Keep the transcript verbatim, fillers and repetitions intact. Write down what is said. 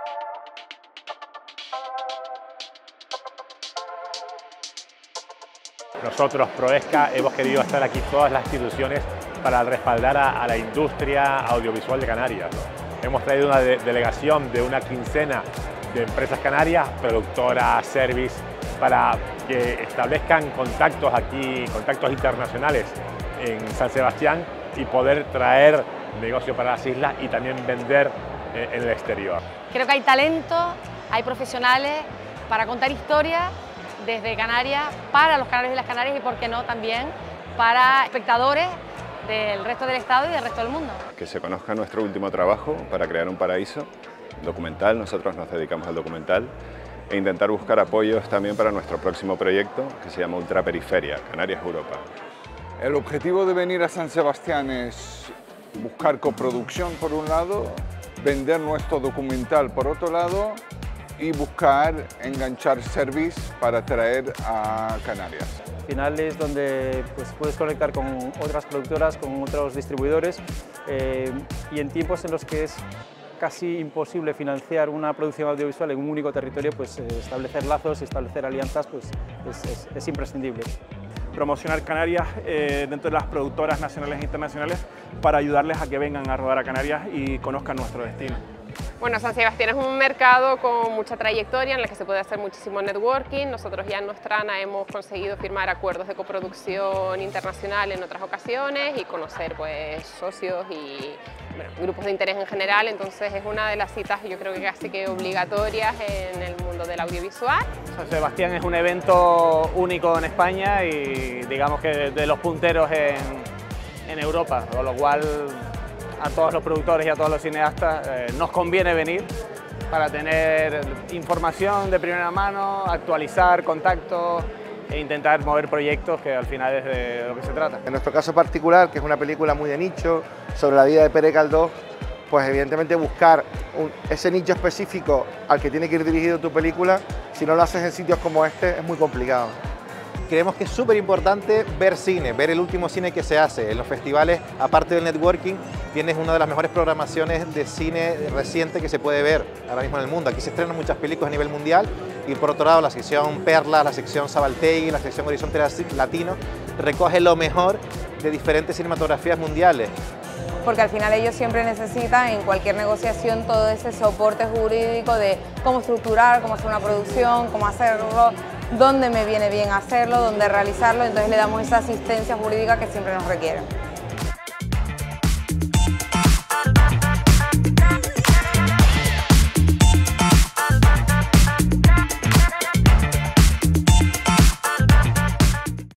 Nosotros, Proesca, hemos querido estar aquí todas las instituciones para respaldar a, a la industria audiovisual de Canarias, ¿no? Hemos traído una de, delegación de una quincena de empresas canarias, productoras, service, para que establezcan contactos aquí, contactos internacionales en San Sebastián y poder traer negocio para las islas y también vender eh, en el exterior. Creo que hay talento, hay profesionales para contar historias desde Canarias, para los canarios y las Canarias y, por qué no, también para espectadores del resto del Estado y del resto del mundo. Que se conozca nuestro último trabajo para crear un paraíso documental. Nosotros nos dedicamos al documental e intentar buscar apoyos también para nuestro próximo proyecto que se llama Ultraperiferia, Canarias Europa. El objetivo de venir a San Sebastián es buscar coproducción por un lado, vender nuestro documental por otro lado y buscar enganchar service para traer a Canarias. Al final es donde pues, puedes conectar con otras productoras, con otros distribuidores eh, y en tiempos en los que es casi imposible financiar una producción audiovisual en un único territorio, pues eh, establecer lazos, establecer alianzas pues, es, es, es imprescindible. Promocionar Canarias eh, dentro de las productoras nacionales e internacionales para ayudarles a que vengan a rodar a Canarias y conozcan nuestro destino. Bueno, San Sebastián es un mercado con mucha trayectoria en el que se puede hacer muchísimo networking. Nosotros ya en Nostrana hemos conseguido firmar acuerdos de coproducción internacional en otras ocasiones y conocer pues, socios y bueno, grupos de interés en general. Entonces es una de las citas, yo creo que casi que obligatorias en el mundo del audiovisual. San Sebastián es un evento único en España y digamos que de los punteros en, en Europa, con lo cual a todos los productores y a todos los cineastas eh, nos conviene venir para tener información de primera mano, actualizar contactos e intentar mover proyectos que al final es de lo que se trata. En nuestro caso particular, que es una película muy de nicho sobre la vida de Pere Galdós, pues evidentemente buscar un, ese nicho específico al que tiene que ir dirigido tu película, si no lo haces en sitios como este es muy complicado. Creemos que es súper importante ver cine, ver el último cine que se hace. En los festivales, aparte del networking, tienes una de las mejores programaciones de cine reciente que se puede ver ahora mismo en el mundo. Aquí se estrenan muchas películas a nivel mundial y por otro lado la sección Perla, la sección Sabaltegui, la sección Horizonte Latino recoge lo mejor de diferentes cinematografías mundiales. Porque al final ellos siempre necesitan en cualquier negociación todo ese soporte jurídico de cómo estructurar, cómo hacer una producción, cómo hacerlo, dónde me viene bien hacerlo, dónde realizarlo, entonces le damos esa asistencia jurídica que siempre nos requieren.